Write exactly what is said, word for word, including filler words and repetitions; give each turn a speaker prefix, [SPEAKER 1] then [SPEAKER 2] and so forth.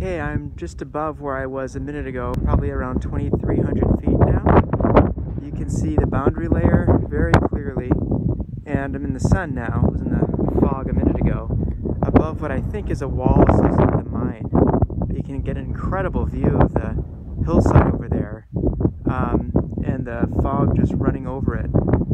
[SPEAKER 1] Okay, I'm just above where I was a minute ago, probably around twenty-three hundred feet now. You can see the boundary layer very clearly, and I'm in the sun now. I was in the fog a minute ago, above what I think is a wall associated with a mine. But you can get an incredible view of the hillside over there, um, and the fog just running over it.